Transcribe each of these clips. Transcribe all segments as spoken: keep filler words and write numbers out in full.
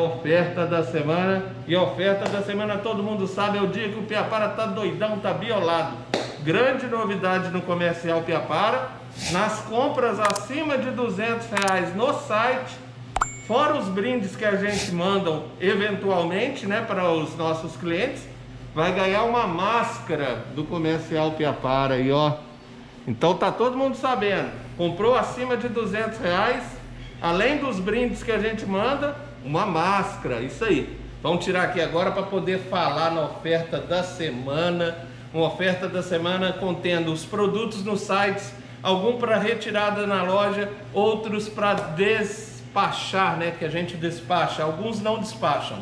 oferta da semana. E a oferta da semana, todo mundo sabe, é o dia que o Piapara tá doidão, tá biolado. Grande novidade no Comercial Piapara, nas compras acima de duzentos reais no site, fora os brindes que a gente manda eventualmente, né, para os nossos clientes, vai ganhar uma máscara do Comercial Piapara aí, ó. Então tá todo mundo sabendo, comprou acima de duzentos reais, além dos brindes que a gente manda, uma máscara, isso aí. Vamos tirar aqui agora para poder falar na oferta da semana. Uma oferta da semana contendo os produtos nos sites, algum para retirada na loja, outros para despachar, né? Que a gente despacha, alguns não despacham.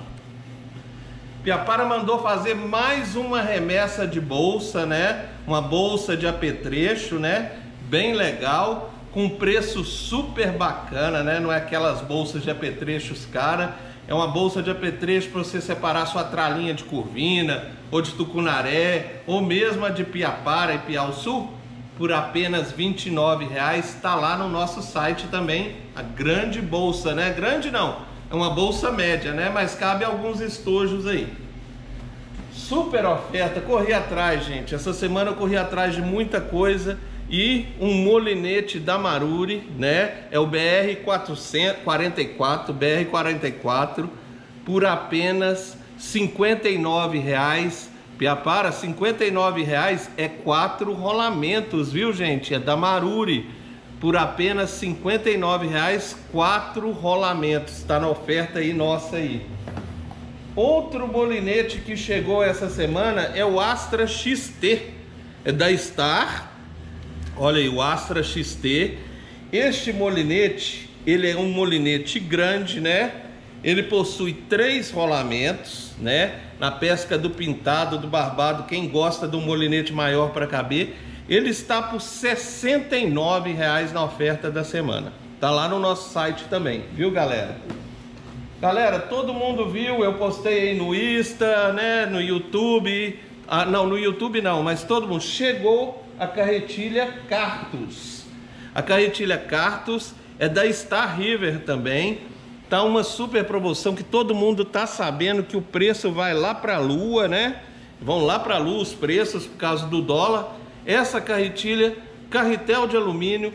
Piapara mandou fazer mais uma remessa de bolsa, né? Uma bolsa de apetrecho, né? Bem legal, com preço super bacana, né? Não é aquelas bolsas de apetrechos cara. É uma bolsa de apetrecho para você separar sua tralinha de Curvina, ou de Tucunaré, ou mesmo a de Piapara e Piauçu, por apenas vinte e nove reais. Está lá no nosso site também, a grande bolsa, né? Grande não, é uma bolsa média, né? Mas cabe alguns estojos aí. Super oferta, corri atrás, gente. Essa semana eu corri atrás de muita coisa. E um molinete da Maruri, né? É o B R quarenta e quatro, B R quarenta e quatro, por apenas cinquenta e nove reais. Piapara, cinquenta e nove reais é quatro rolamentos, viu, gente? É da Maruri, por apenas cinquenta e nove reais, quatro rolamentos. Está na oferta aí nossa aí. Outro molinete que chegou essa semana é o Astra X T, é da Star. Olha aí, o Astra X T. Este molinete, ele é um molinete grande, né? Ele possui três rolamentos, né? Na pesca do pintado, do barbado, quem gosta de um molinete maior para caber, ele está por sessenta e nove reais na oferta da semana. Tá lá no nosso site também, viu, galera? Galera, todo mundo viu, eu postei aí no Insta, né? No YouTube. Ah, não, no YouTube não, mas todo mundo chegou. A carretilha Cartus. A carretilha Cartus é da Star River também. Tá uma super promoção que todo mundo tá sabendo que o preço vai lá para a lua, né? Vão lá para a lua os preços por causa do dólar. Essa carretilha, carretel de alumínio,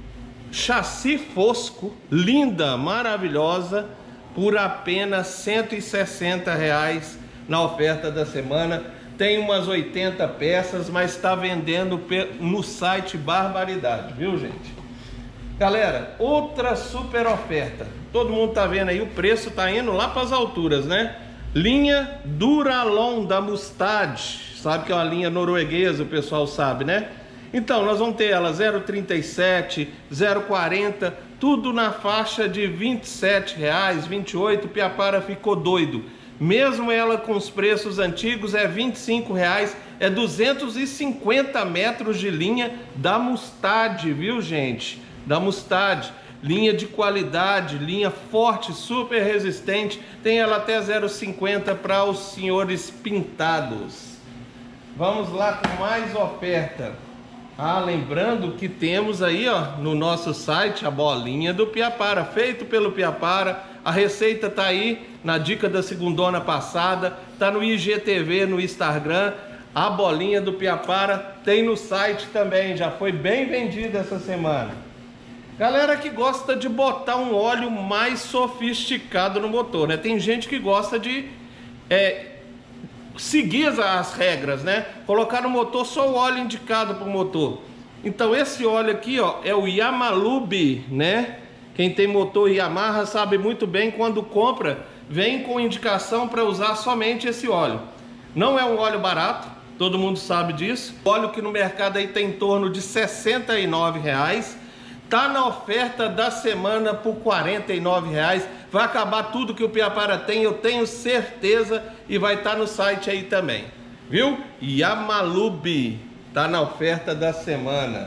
chassi fosco, linda, maravilhosa, por apenas cento e sessenta reais na oferta da semana. Tem umas oitenta peças, mas está vendendo no site barbaridade, viu, gente? Galera, outra super oferta. Todo mundo tá vendo aí, o preço tá indo lá para as alturas, né? Linha Duralon da Mustad. Sabe que é uma linha norueguesa, o pessoal sabe, né? Então, nós vamos ter ela zero trinta e sete, zero quarenta, tudo na faixa de vinte e sete reais, vinte e oito. Piapara ficou doido. Mesmo ela com os preços antigos, é vinte e cinco reais, é duzentos e cinquenta metros de linha da Mustad, viu, gente? Da Mustad, linha de qualidade, linha forte, super resistente, tem ela até zero cinquenta para os senhores pintados. Vamos lá com mais oferta. Ah, lembrando que temos aí, ó, no nosso site a bolinha do Piapara, feito pelo Piapara. A receita tá aí na dica da segundona passada, tá no I G T V, no Instagram. A bolinha do Piapara tem no site também, já foi bem vendida essa semana. Galera que gosta de botar um óleo mais sofisticado no motor, né? Tem gente que gosta de é, seguir as regras, né? Colocar no motor só o óleo indicado para o motor. Então esse óleo aqui, ó, é o Yamalube, né? Quem tem motor Yamaha sabe muito bem, quando compra, vem com indicação para usar somente esse óleo. Não é um óleo barato, todo mundo sabe disso. O óleo que no mercado aí tem em torno de sessenta e nove reais. Tá na oferta da semana por quarenta e nove reais. Vai acabar tudo que o Piapara tem, eu tenho certeza, e vai estar no site aí também, viu? Yamalube tá na oferta da semana.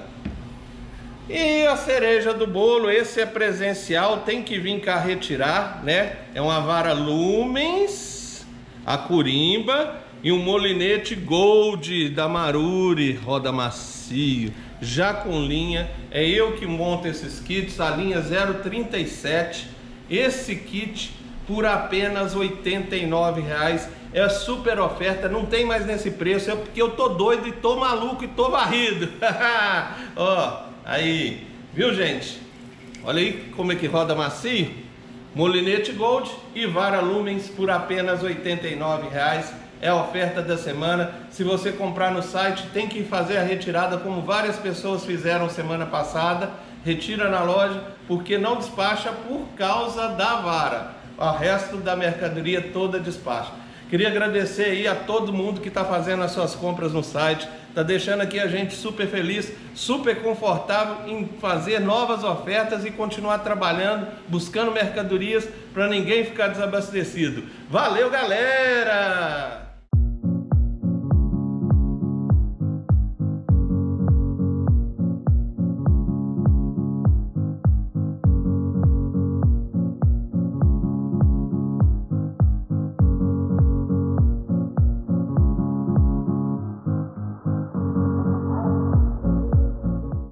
E a cereja do bolo, esse é presencial, tem que vir cá retirar, né? É uma vara Lumens, a Curimba e um molinete Gold da Maruri, roda macio, já com linha. É eu que monto esses kits, a linha zero trinta e sete. Esse kit por apenas oitenta e nove reais. É super oferta, não tem mais nesse preço, é porque eu tô doido e tô maluco e tô varrido. Ó, aí, viu, gente? Olha aí como é que roda macio. Molinete Gold e vara Lumens por apenas oitenta e nove reais. É a oferta da semana. Se você comprar no site, tem que fazer a retirada como várias pessoas fizeram semana passada. Retira na loja, porque não despacha por causa da vara. O resto da mercadoria toda despacha. Queria agradecer aí a todo mundo que está fazendo as suas compras no site. Está deixando aqui a gente super feliz, super confortável em fazer novas ofertas e continuar trabalhando, buscando mercadorias para ninguém ficar desabastecido. Valeu, galera!